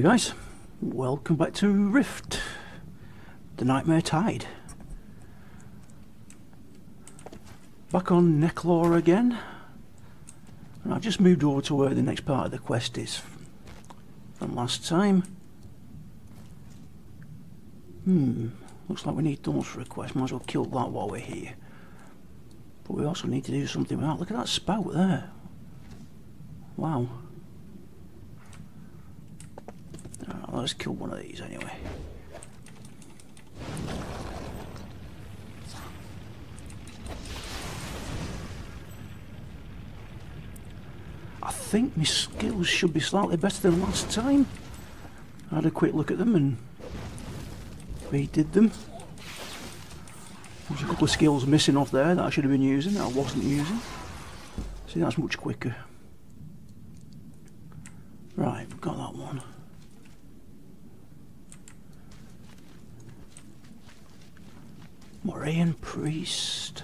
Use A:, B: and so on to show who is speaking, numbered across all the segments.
A: guys, welcome back to Rift, the Nightmare Tide. Back on Necklaw again, and I've just moved over to where the next part of the quest is from last time. Looks like we need those for a quest, might as well kill that while we're here. But we also need to do something with that. Look at that spout there. Wow. Let's kill one of these anyway. I think my skills should be slightly better than last time. I had a quick look at them and redid them. There's a couple of skills missing off there that I should have been using that I wasn't using. See, that's much quicker. Right, we've got that one. Moraine Priest.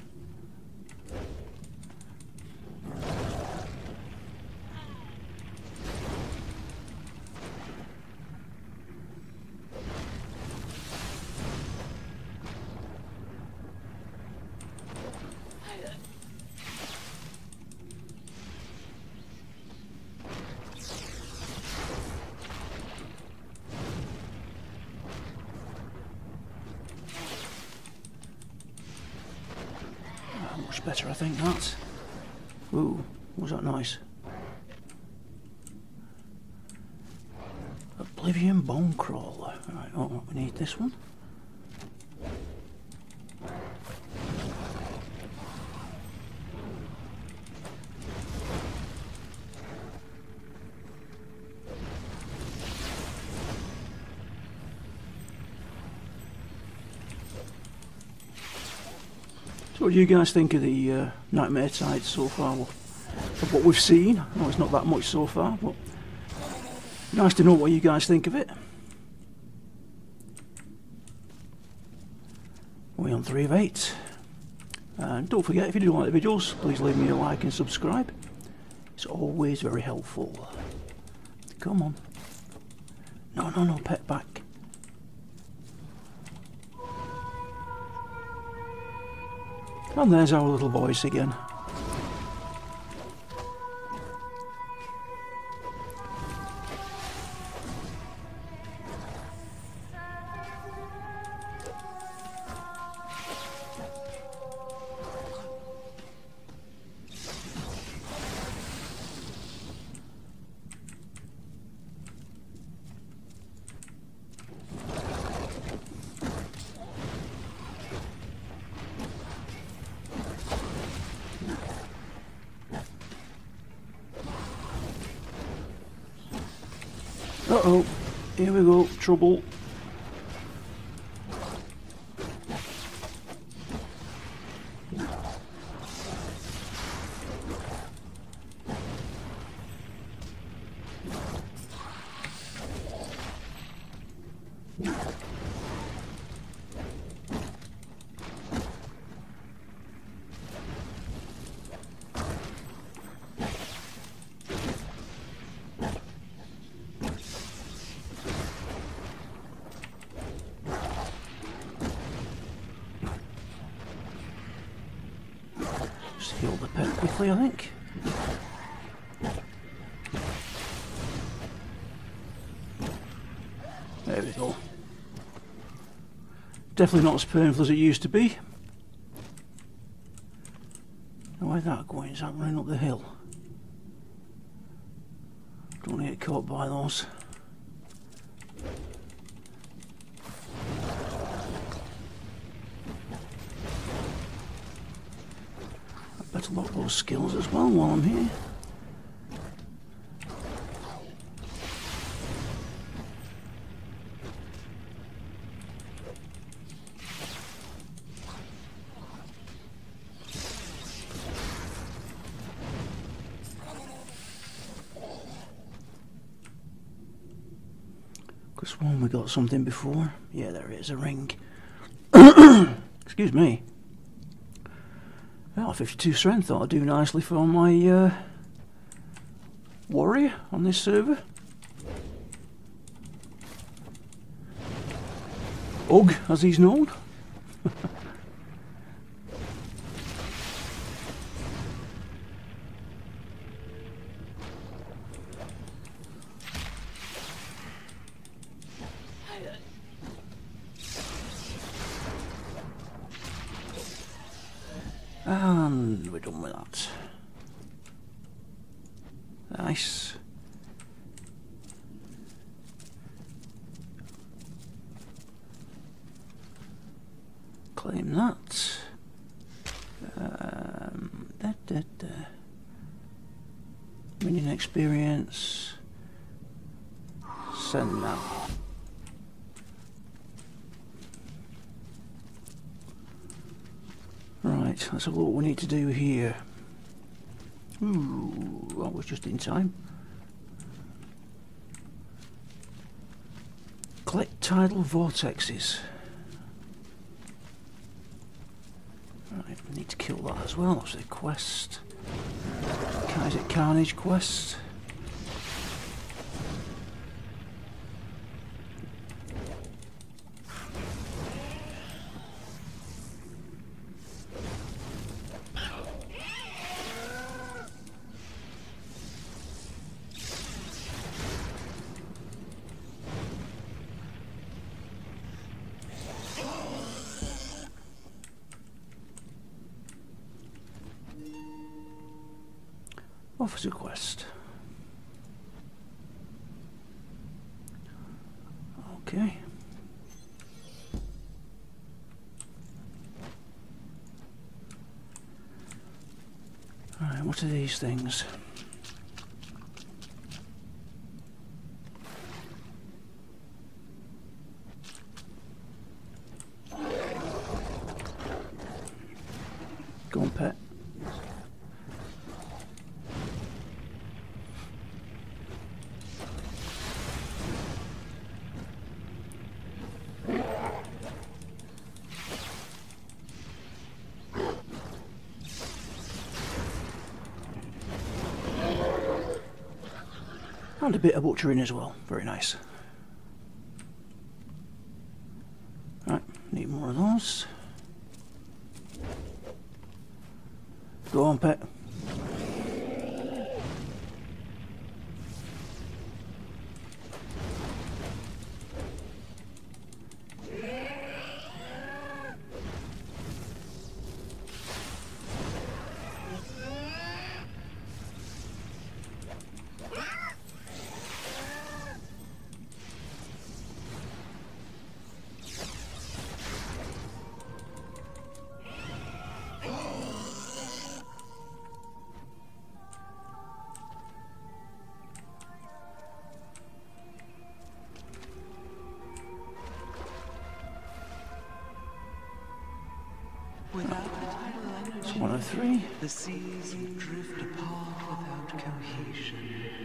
A: Much better, I think, that. Ooh, was that nice? Oblivion Bone Crawler. Right, oh, we need this one. So what do you guys think of the Nightmare Tide so far? Well, of what we've seen, I know it's not that much so far, but nice to know what you guys think of it. We're on 3 of 8. And don't forget, if you do like the videos, please leave me a like and subscribe. It's always very helpful. Come on. No, pet back. And there's our little voice again. Uh-oh, here we go, trouble. Heal the pet quickly, I think. There we go. Definitely not as painful as it used to be. Now where's that going? Is that running up the hill? Don't want to get caught by those. Better lock those skills as well while I'm here. Could have sworn we got something before. Yeah, there is a ring. Excuse me. Well, 52 strength thought I'd do nicely for my warrior on this server. Ugg, as he's known. And we're done with that. Nice. Claim that. Minion experience. Send that. Right, let's have a look what we need to do here. Ooh, that was just in time. Collect tidal vortexes. Right, we need to kill that as well. That's a quest. Is it Carnage quest? Officer quest. Okay. Alright, what are these things? Go on, pet. And a bit of butchering as well, very nice. Right, need more of those. Go on, pet. It's one of three.
B: The seas drift apart without cohesion.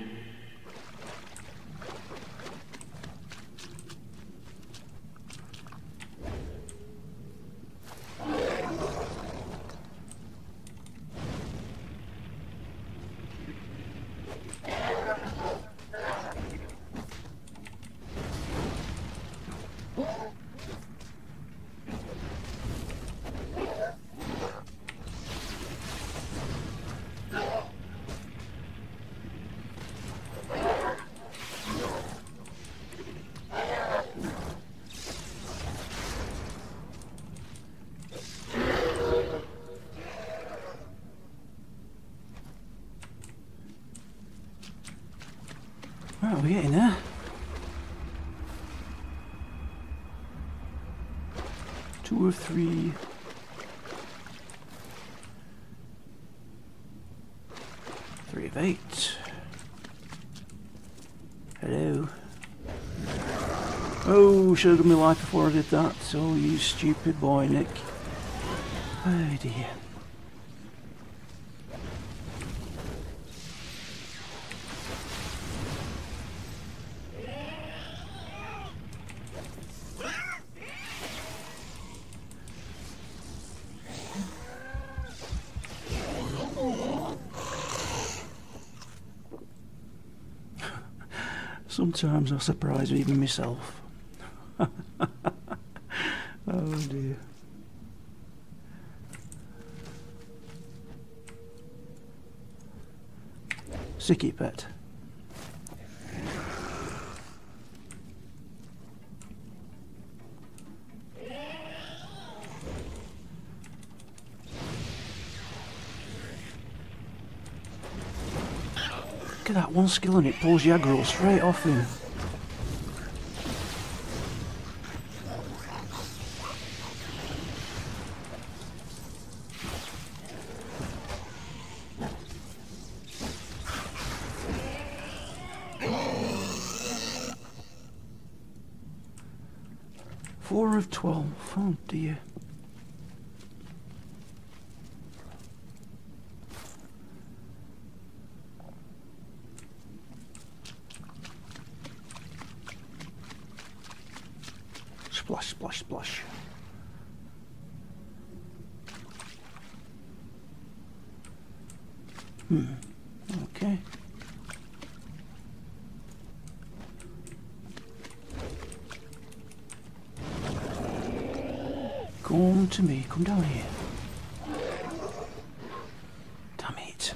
A: Right, we're getting there. Two or three. Three of eight. Hello. Oh, should have done my life before I did that. Oh, you stupid boy, Nick. Oh dear. Sometimes I surprise even myself. dear. Sicky pet. Look at that one skill and it pulls the aggro straight off him. Four of 12. Oh dear. Splash, splash, splash. Okay. Come to me, come down here. Damn it.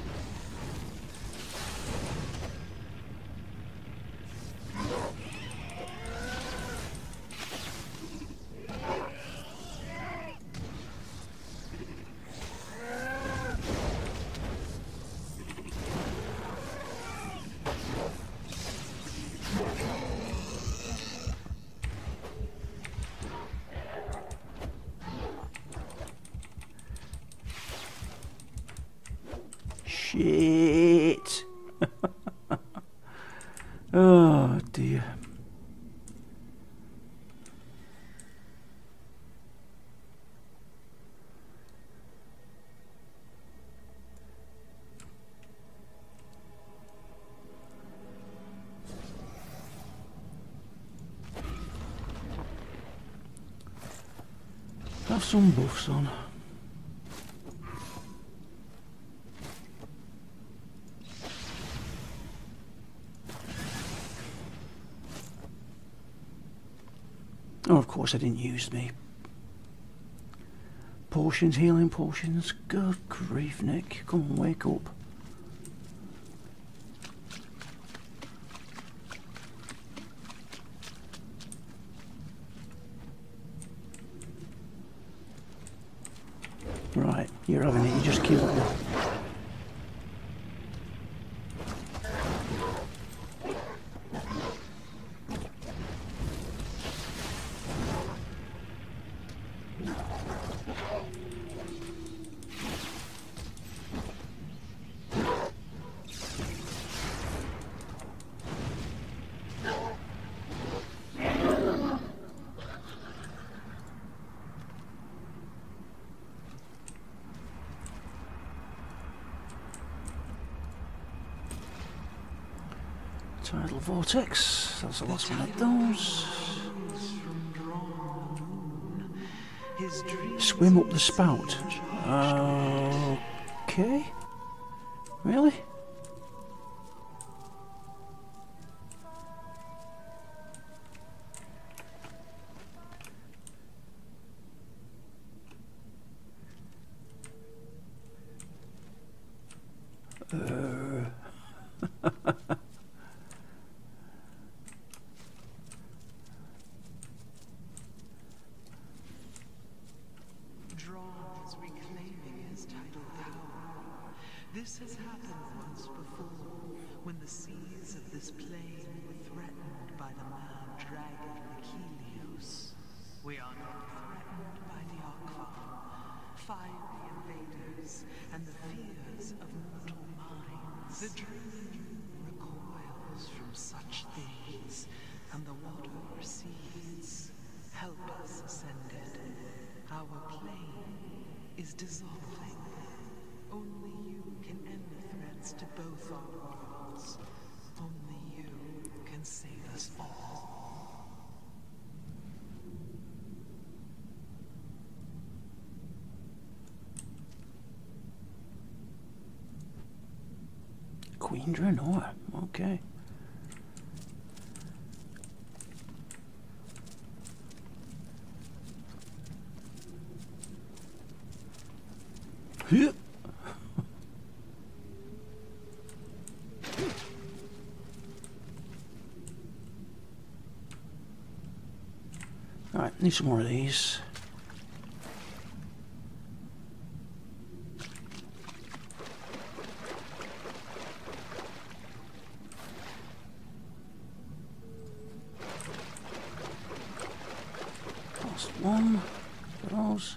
A: Shit. Oh dear. Have some buffs on. Oh, of course I didn't use me potions, healing potions. Good grief, Nick. Come on, wake up. Right, you're having it. You just killed me. Tidal vortex. That's the last one of those. Swim up the spout. Okay. Really?
B: This has happened once before, when the seas of this plane were threatened by the mad dragon Achilles. We are not threatened by the Akvar, fiery invaders, and the fears of mortal minds. The dream recoils from such things, and the water recedes. Help us, Ascended. Our plane is dissolving. Only you can end the threats to both our worlds. Only you can save us all.
A: Queen Draenor. Okay. Need some more of these. Last one for those.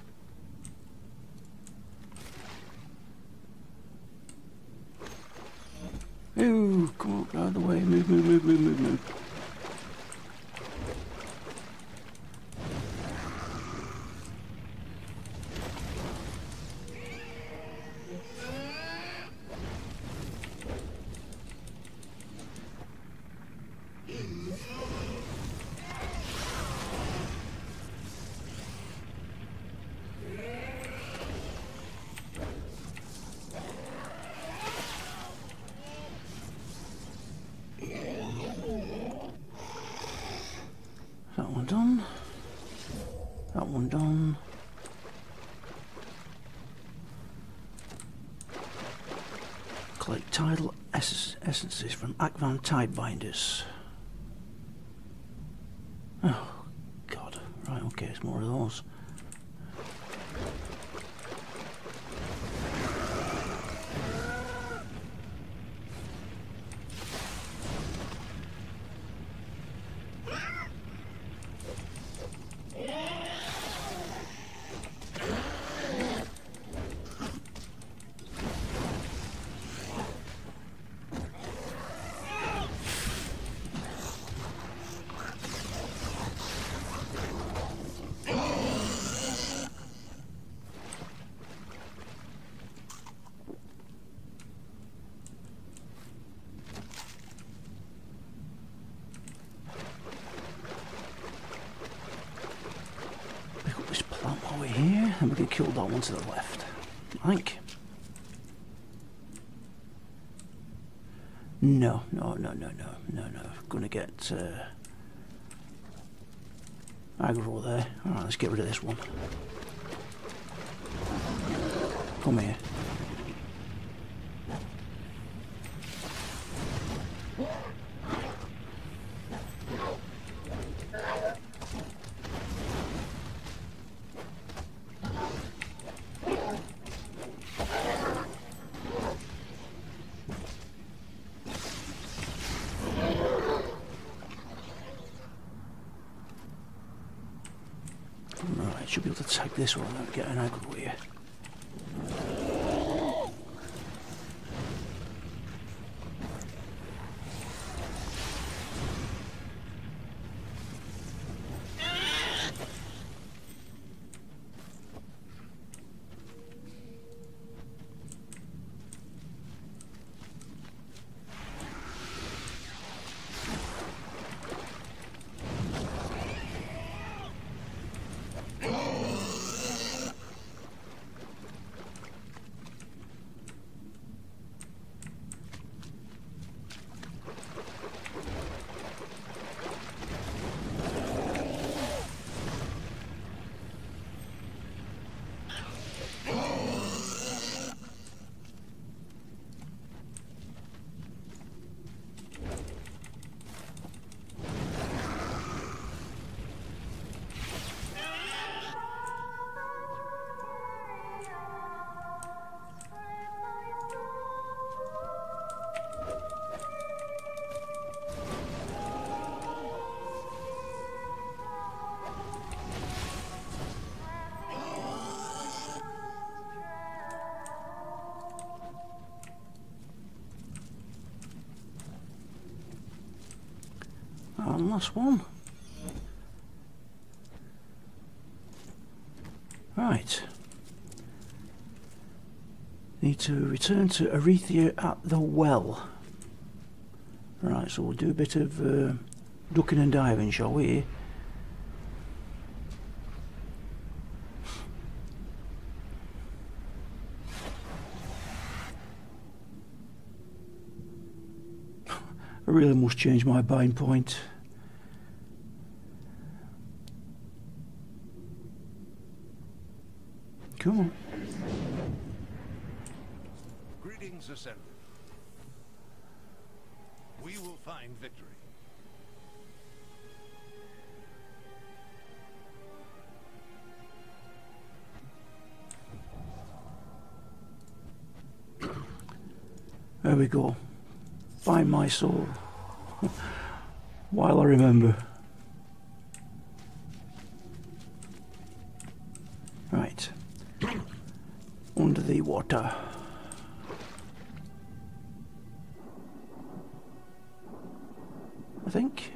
A: Ooh, come up out of the way. Move, move, move, move, move, move. That one done. That one done. Collect tidal essences from Akvan Tidebinders. Oh, God. Right, okay, there's more of those. Over here, and we can kill that one to the left, I think. No. Gonna get aggro there. Alright, let's get rid of this one. Come here. Right, should be able to take this one and get an aggro here. And last one. Right. Need to return to Aretha at the well. Right, so we'll do a bit of ducking and diving, shall we? I really must change my bind point. Come on.
C: Greetings, Ascendant. We will find victory.
A: There we go. Find my soul. While I remember. Right. Under the water. I think.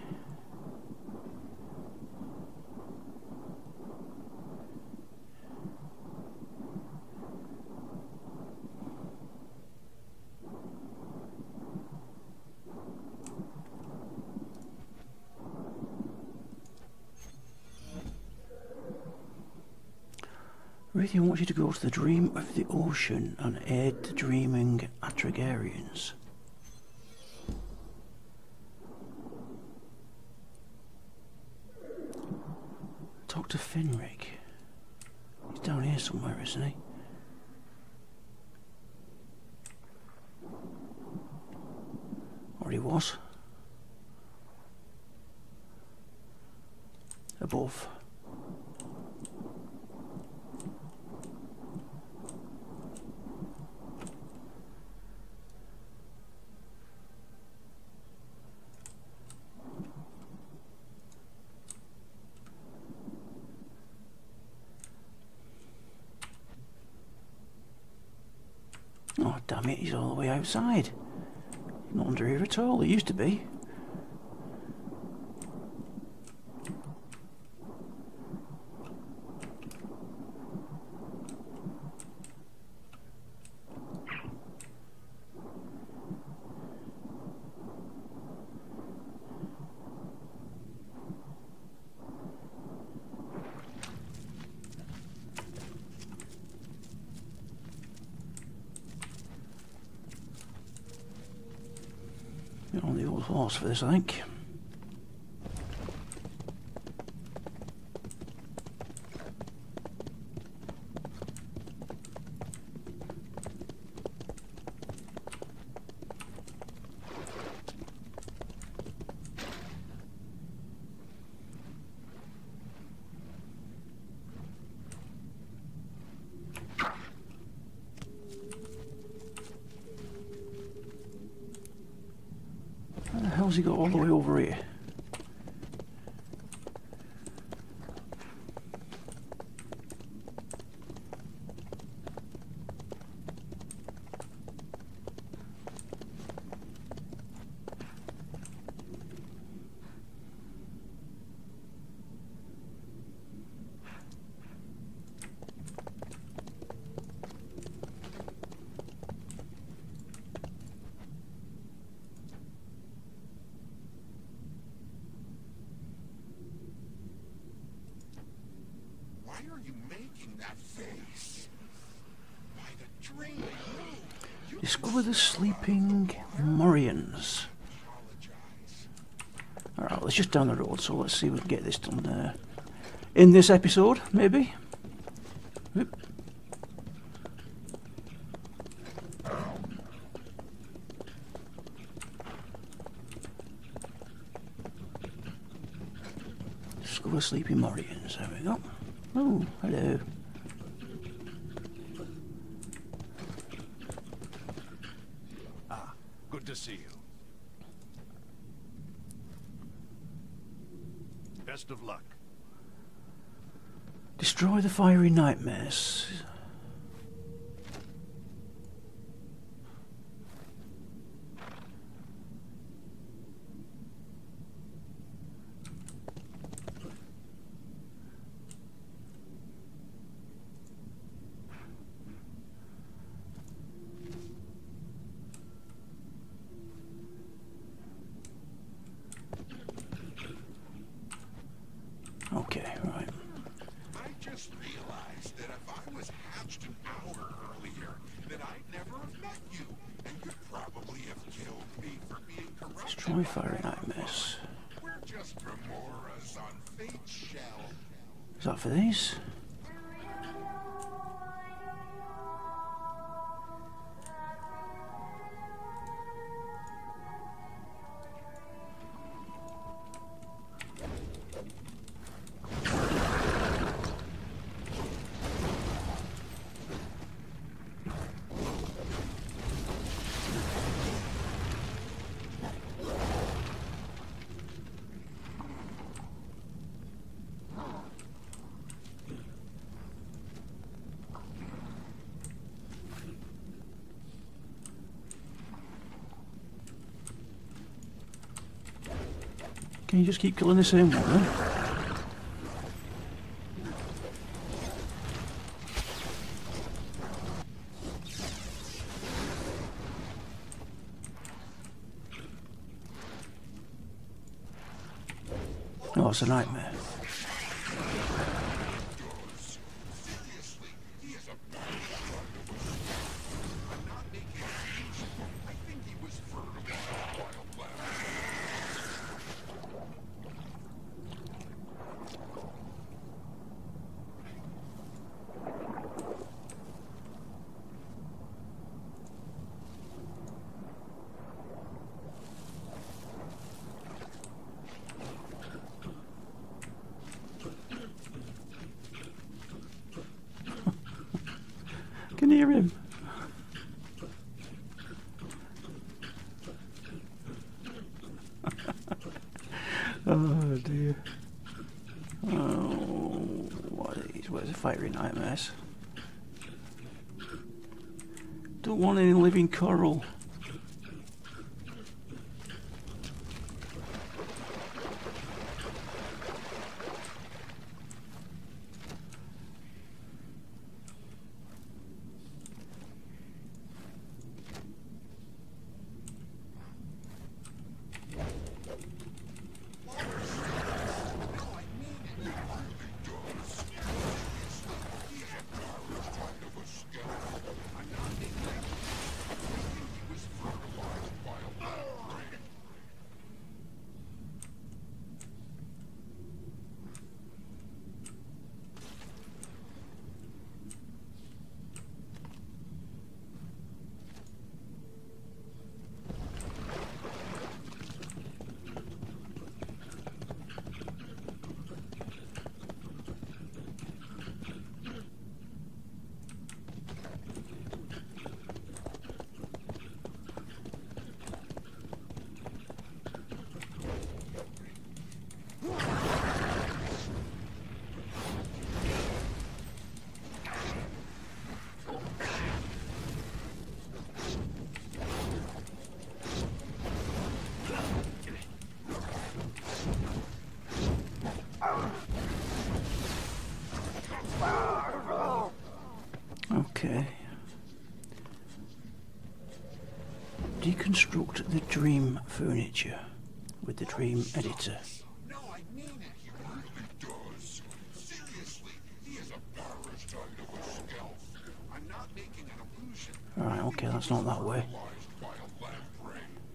A: Radiant wants you to go to the Dream of the Ocean and aid the dreaming Atragarians. Talk to Finric. He's down here somewhere, isn't he? Or he was. Above. Oh, damn it, he's all the way outside. Not under here at all, he used to be. Get on the old horse for this, I think. How the hell's he got all the way over here?
D: Why are you making that face? Why the dreaming?
A: Discover the sleeping Morians. Alright, well, it's just down the road, so let's see if we can get this done in this episode, maybe. Oop. Discover sleeping Morians, there we go. Oh, hello.
C: Ah, good to see you. Best of luck.
A: Destroy the fiery nightmares. Okay, right.
D: I just realized that if I was hatched an hour earlier, then I'd never have met you, and you'd probably have killed me for being corrupted.
A: Destroy fiery nightmares.
D: We're just remoras on Fate's shell.
A: Is that for these? Can you just keep killing the same one then? Oh, it's a nightmare. Can you hear him? Oh dear. Oh, where's the fiery nightmares? Don't want any living coral. Okay. Deconstruct the dream furniture with the dream editor.
D: No, I mean it. He really does. Seriously, he is a barrage kind of a stealth. I'm not making an illusion.
A: Alright, okay, that's not that way.
D: By a lamprey.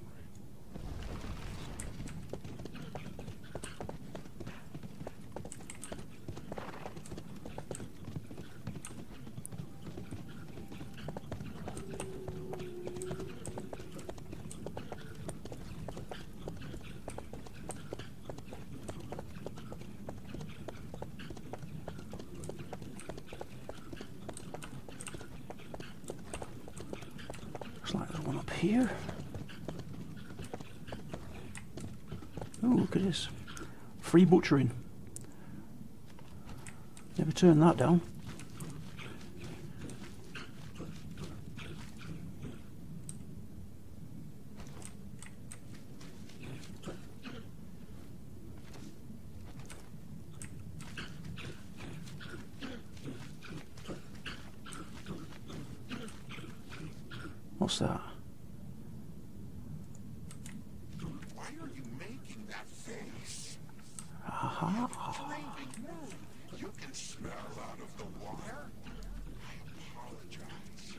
A: Looks like there's one up here. Oh, look at this. Free butchering. Never turned that down. What's that?
D: Why are you making that face?
A: Aha.
D: Craving move. You can smell out of the wire. I apologize.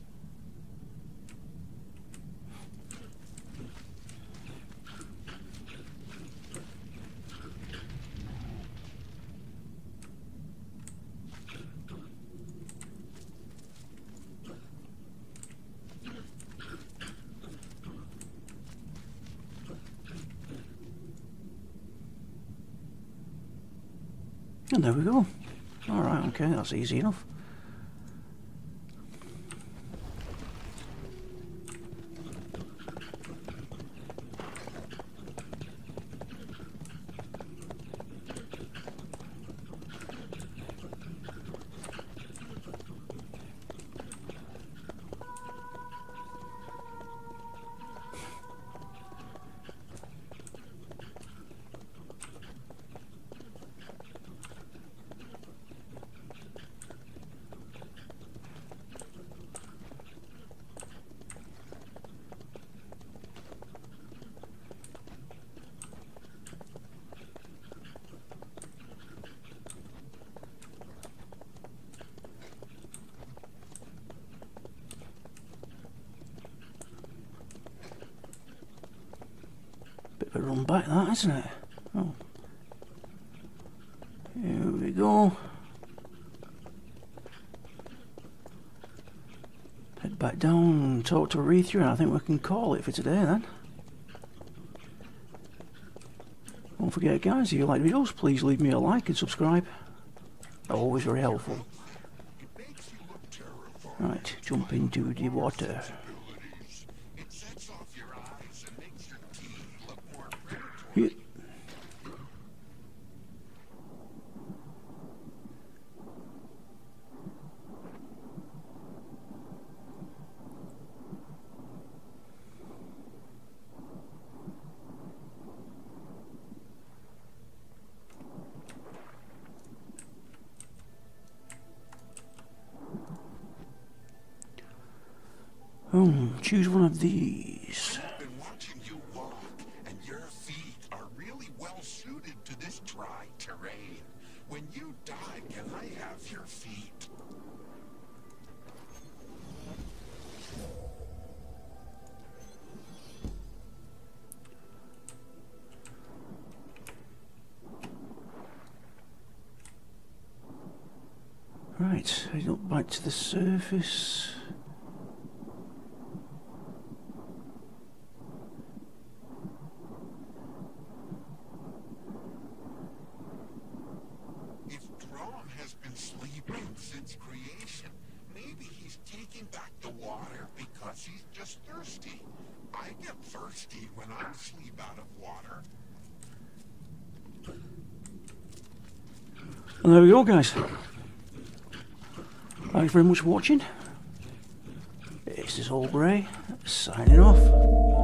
A: And there we go. Alright, okay, that's easy enough. a run back, that, isn't it? Oh. Here we go. Head back down and talk to Aretha, and I think we can call it for today then. Don't forget, guys, if you like videos, please leave me a like and subscribe. Always very helpful. Right, jump into the water.
D: It sets off your eyes and makes your teeth look more predatory.
A: Here. Choose one of these.
D: I've been watching you walk, and your feet are really well suited to this dry terrain. When you die, can I have your feet?
A: Right, head up back to the surface.
D: If Drom has been sleeping since creation, maybe he's taking back the water because he's just thirsty. I get thirsty when I sleep out of water.
A: And there we go, guys. Thanks very much for watching. This is Old Grey, signing off.